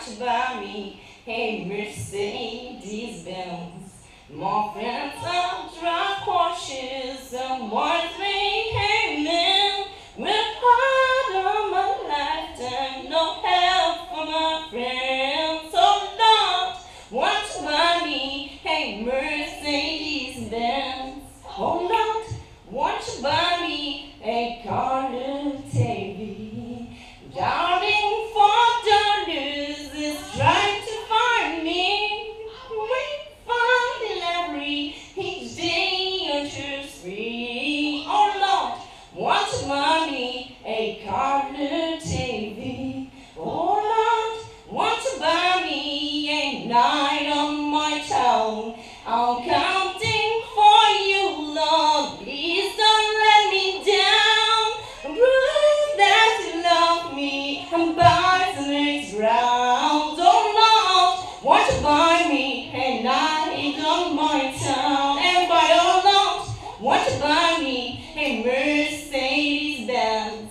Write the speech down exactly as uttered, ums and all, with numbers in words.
to buy me a Mercedes Benz. More friends of drive Porsches and one thing, hey man, with hard on my lifetime, no help from my friends. So Lord, want to buy me a Mercedes Benz. Oh Lord, want to buy me a Carter T V. Darling, four dollars is trying to find me. Wait for delivery each day until free. Oh Lord, want to buy me a Carter T V. Oh Lord, want to buy me a night on my town. I'm counting for you, Lord. Please don't let me down. Prove that you love me and buy the next round. Oh Lord, want to buy me a night on my town. Everybody, oh Lord, want to buy me a Mercedes Benz.